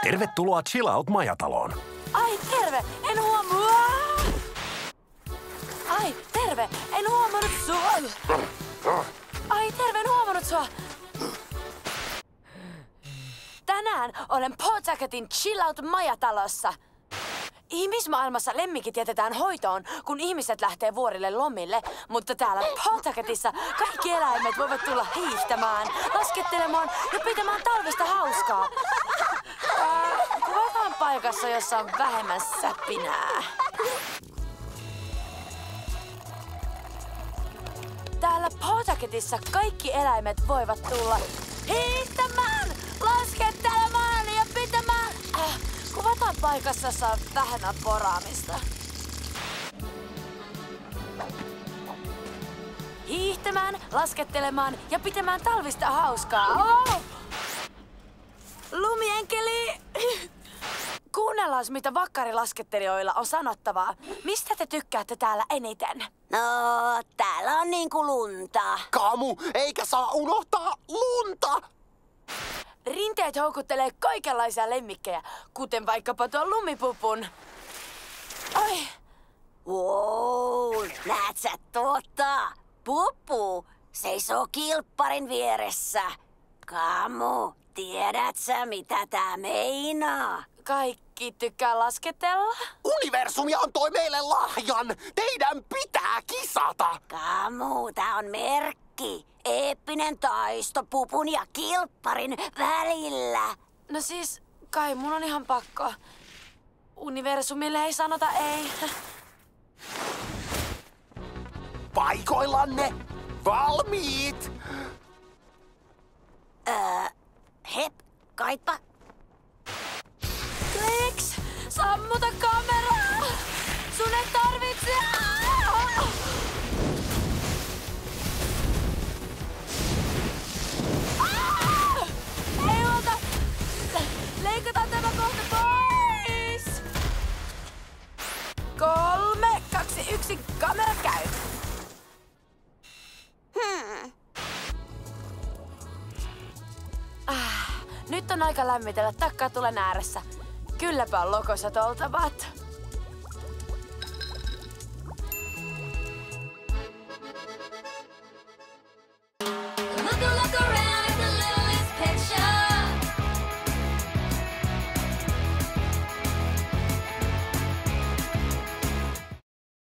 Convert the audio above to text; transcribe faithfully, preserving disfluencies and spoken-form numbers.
Tervetuloa Chill Out -majataloon. Ai terve, en huomaa. Ai terve, en huomannut sua. Ai terve, en huomannut sua. Tänään olen Pawtucketin Chill Out -majatalossa. Ihmismaailmassa lemmikit jätetään hoitoon, kun ihmiset lähtee vuorille lomille, mutta täällä Pawtucketissa kaikki eläimet voivat tulla hiihtämään, laskettelemaan ja pitämään talvesta hauskaa. Äh, kuvataan paikassa, jossa on vähemmän säpinää. Täällä Pawtucketissa kaikki eläimet voivat tulla hiihtämään, laskettelemaan ja pitämään... Äh, kuvataan paikassa, jossa on vähemmän poraamista. Hiihtämään, laskettelemaan ja pitämään talvista hauskaa. Oh! Lumienkeli! Kuunnellaan, mitä vakkarilaskettelijoilla on sanottavaa. Mistä te tykkäätte täällä eniten? No, täällä on niinku lunta. Kamu, eikä saa unohtaa lunta! Rinteet houkuttelee kaikenlaisia lemmikkejä, kuten vaikkapa tuon lumipupun. Ai! Wow, näet sä tota? Pupu seisoo kilpparin vieressä. Kamu, tiedät sä mitä tää meinaa? Kaikki tykkää lasketella? Universumi antoi meille lahjan! Teidän pitää kisata! Kamu, tää on merkki. Eeppinen taisto pupun ja kilpparin välillä. No siis, kai mun on ihan pakko. Universumille ei sanota ei. Paikoillanne! Valmiit! Öö, hep, kaipa. Kliks! Sammuta kameraa! Sun ei tarvitse... Ah! Ei ota! Leikataan tämä kohta pois! Kolme, kaksi, yksi, kamera käy! Hmm. Ah, nyt on aika lämmitellä takkatulen ääressä. Kylläpä on lokosat oltavat.